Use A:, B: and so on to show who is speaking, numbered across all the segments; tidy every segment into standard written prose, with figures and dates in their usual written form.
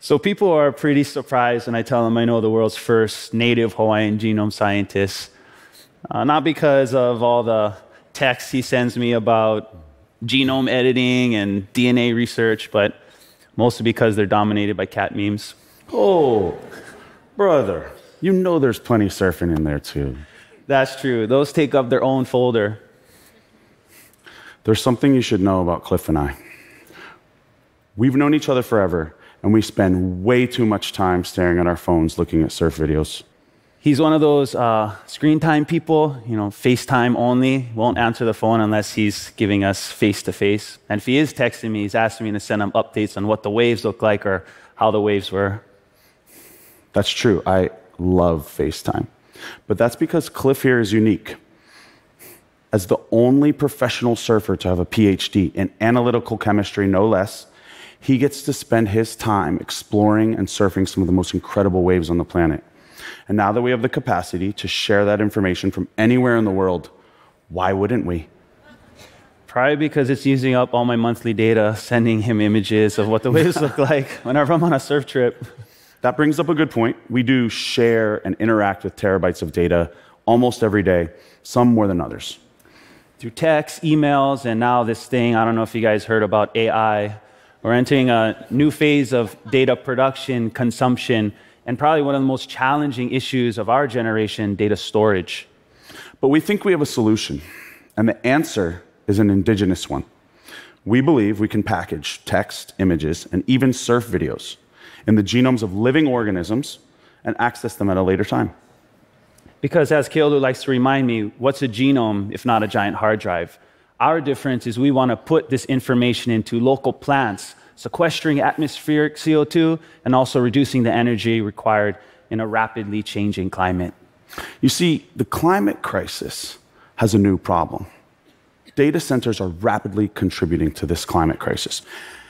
A: So people are pretty surprised when I tell them I know the world's first native Hawaiian genome scientist. Not because of all the texts he sends me about genome editing and DNA research, but mostly because they're dominated by cat memes.
B: Oh, brother, you know there's plenty surfing in there too.
A: That's true. Those take up their own folder.
B: There's something you should know about Cliff and I. We've known each other forever, and we spend way too much time staring at our phones looking at surf videos.
A: He's one of those screen time people, FaceTime only, won't answer the phone unless he's giving us face-to-face. And if he is texting me, he's asking me to send him updates on what the waves look like or how the waves were.
B: That's true. I love FaceTime. But that's because Cliff here is unique. As the only professional surfer to have a PhD in analytical chemistry, no less, he gets to spend his time exploring and surfing some of the most incredible waves on the planet. And now that we have the capacity to share that information from anywhere in the world, why wouldn't we?
A: Probably because it's using up all my monthly data, sending him images of what the waves look like whenever I'm on a surf trip.
B: That brings up a good point. We do share and interact with terabytes of data almost every day, some more than others.
A: Through text, emails, and now this thing, I don't know if you guys heard about AI. We're entering a new phase of data production, consumption, and probably one of the most challenging issues of our generation, data storage.
B: But we think we have a solution, and the answer is an indigenous one. We believe we can package text, images, and even surf videos in the genomes of living organisms and access them at a later time.
A: Because as Keolu likes to remind me, what's a genome if not a giant hard drive? Our difference is we want to put this information into local plants, sequestering atmospheric CO2 and also reducing the energy required in a rapidly changing climate.
B: You see, the climate crisis has a new problem. Data centers are rapidly contributing to this climate crisis.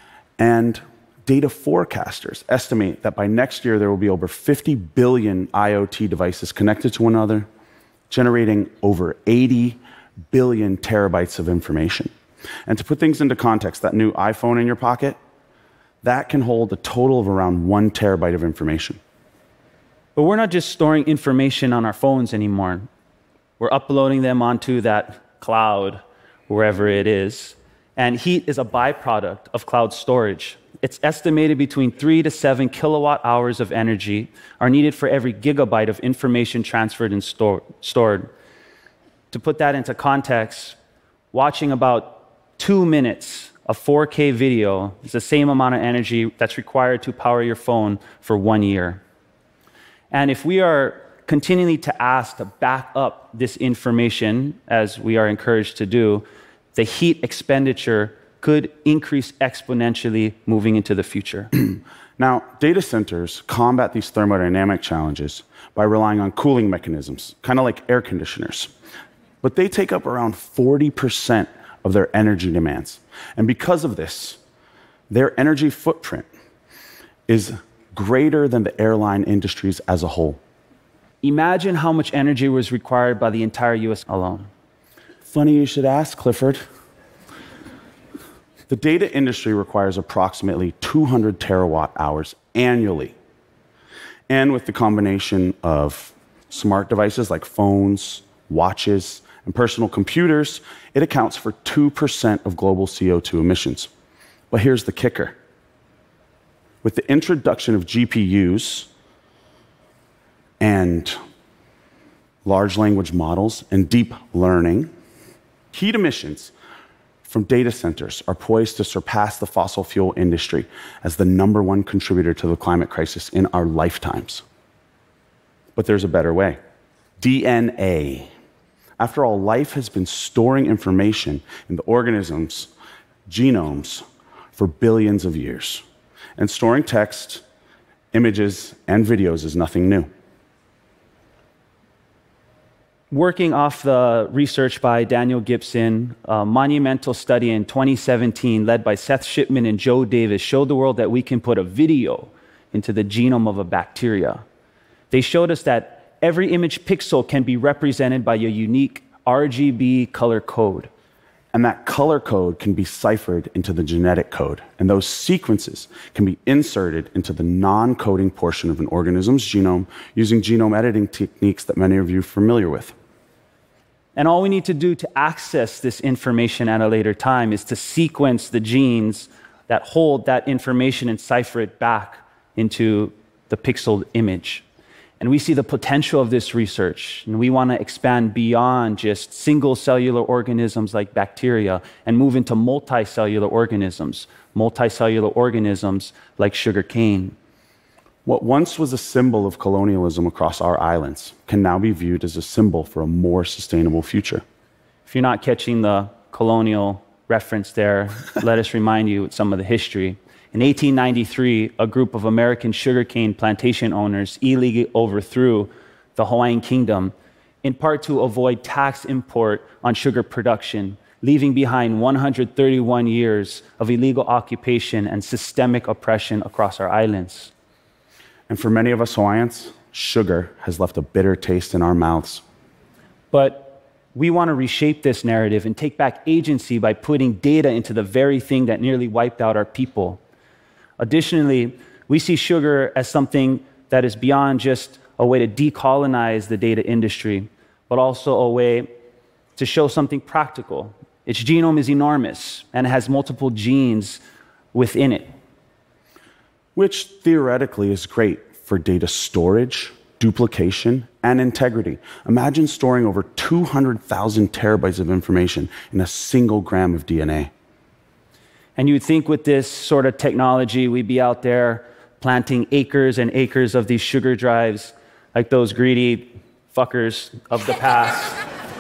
B: And data forecasters estimate that by next year, there will be over 50 billion IoT devices connected to one another, generating over 80 billion terabytes of information. And to put things into context, that new iPhone in your pocket, that can hold a total of around 1 terabyte of information.
A: But we're not just storing information on our phones anymore. We're uploading them onto that cloud, wherever it is. And heat is a byproduct of cloud storage. It's estimated between 3 to 7 kilowatt hours of energy are needed for every gigabyte of information transferred and stored. To put that into context, watching about 2 minutes of 4K video is the same amount of energy that's required to power your phone for 1 year. And if we are continually to ask to back up this information, as we are encouraged to do, the heat expenditure could increase exponentially moving into the future.
B: Now, data centers combat these thermodynamic challenges by relying on cooling mechanisms, kind of like air conditioners. But they take up around 40% of their energy demands. And because of this, their energy footprint is greater than the airline industries as a whole.
A: Imagine how much energy was required by the entire US alone.
B: Funny you should ask, Clifford. The data industry requires approximately 200 terawatt hours annually. And with the combination of smart devices like phones, watches, and personal computers, it accounts for 2% of global CO2 emissions. But here's the kicker. With the introduction of GPUs and large language models and deep learning, heat emissions from data centers are poised to surpass the fossil fuel industry as the #1 contributor to the climate crisis in our lifetimes. But there's a better way. DNA. After all, life has been storing information in the organism's genomes for billions of years. And storing text, images, and videos is nothing new.
A: Working off the research by Daniel Gibson, a monumental study in 2017 led by Seth Shipman and Joe Davis showed the world that we can put a video into the genome of a bacteria. They showed us that every image pixel can be represented by a unique RGB color code.
B: And that color code can be ciphered into the genetic code. And those sequences can be inserted into the non-coding portion of an organism's genome using genome editing techniques that many of you are familiar with.
A: And all we need to do to access this information at a later time is to sequence the genes that hold that information and cipher it back into the pixeled image. And we see the potential of this research, and we want to expand beyond just single cellular organisms like bacteria and move into multicellular organisms like sugarcane.
B: What once was a symbol of colonialism across our islands can now be viewed as a symbol for a more sustainable future.
A: If you're not catching the colonial reference there, let us remind you some of the history. In 1893, a group of American sugarcane plantation owners illegally overthrew the Hawaiian kingdom, in part to avoid tax import on sugar production, leaving behind 131 years of illegal occupation and systemic oppression across our islands.
B: And for many of us Hawaiians, sugar has left a bitter taste in our mouths.
A: But we want to reshape this narrative and take back agency by putting data into the very thing that nearly wiped out our people. Additionally, we see sugar as something that is beyond just a way to decolonize the data industry, but also a way to show something practical. Its genome is enormous and it has multiple genes within it.
B: Which theoretically is great for data storage, duplication, and integrity. Imagine storing over 200,000 terabytes of information in a single gram of DNA.
A: And you'd think with this sort of technology, we'd be out there planting acres and acres of these sugar drives like those greedy fuckers of the past.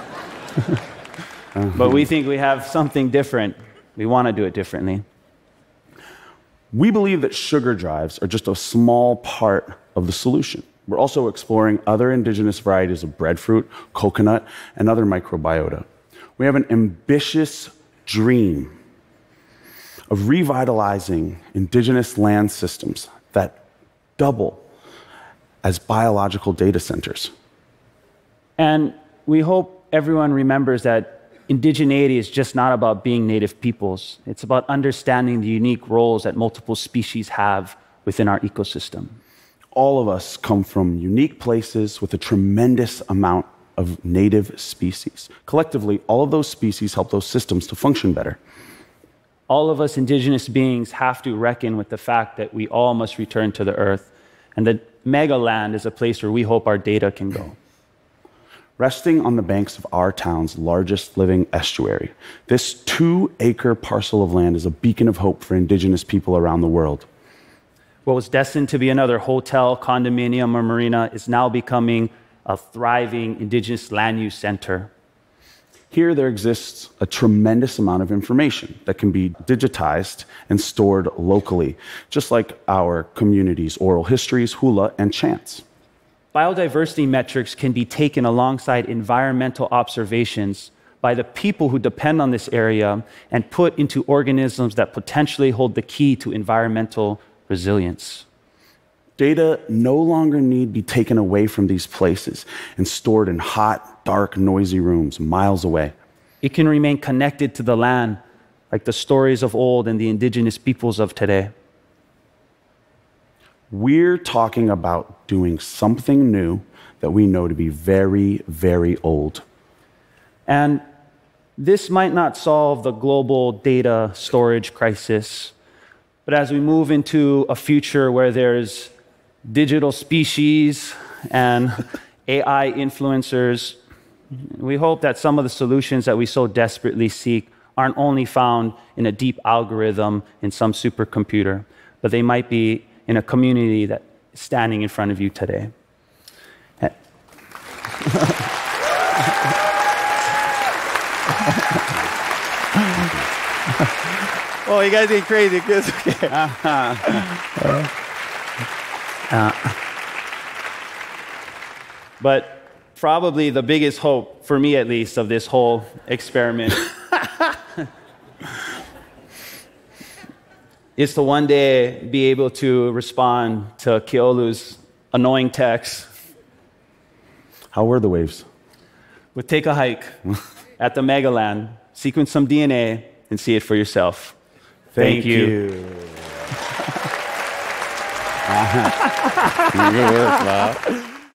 A: But we think we have something different. We want to do it differently.
B: We believe that sugar drives are just a small part of the solution. We're also exploring other indigenous varieties of breadfruit, coconut, and other microbiota. We have an ambitious dream of revitalizing indigenous land systems that double as biological data centers.
A: And we hope everyone remembers that indigeneity is just not about being native peoples. It's about understanding the unique roles that multiple species have within our ecosystem.
B: All of us come from unique places with a tremendous amount of native species. Collectively, all of those species help those systems to function better.
A: All of us indigenous beings have to reckon with the fact that we all must return to the earth, and that mega land is a place where we hope our data can go.
B: Resting on the banks of our town's largest living estuary, this 2-acre parcel of land is a beacon of hope for indigenous people around the world.
A: What was destined to be another hotel, condominium, or marina is now becoming a thriving indigenous land use center.
B: Here, there exists a tremendous amount of information that can be digitized and stored locally, just like our community's oral histories, hula, and chants.
A: Biodiversity metrics can be taken alongside environmental observations by the people who depend on this area and put into organisms that potentially hold the key to environmental resilience.
B: Data no longer need be taken away from these places and stored in hot, dark, noisy rooms miles away.
A: It can remain connected to the land, like the stories of old and the indigenous peoples of today.
B: We're talking about doing something new that we know to be very, very old.
A: And this might not solve the global data storage crisis, but as we move into a future where there's digital species and AI influencers, we hope that some of the solutions that we so desperately seek aren't only found in a deep algorithm in some supercomputer, but they might be in a community that is standing in front of you today. Oh, you guys get crazy. But probably the biggest hope, for me at least, of this whole experiment is to one day be able to respond to Keolu's annoying texts.
B: How were the waves?
A: Would take a hike at the Megaland, sequence some DNA, and see it for yourself.
B: Thank you. Good work, Bob.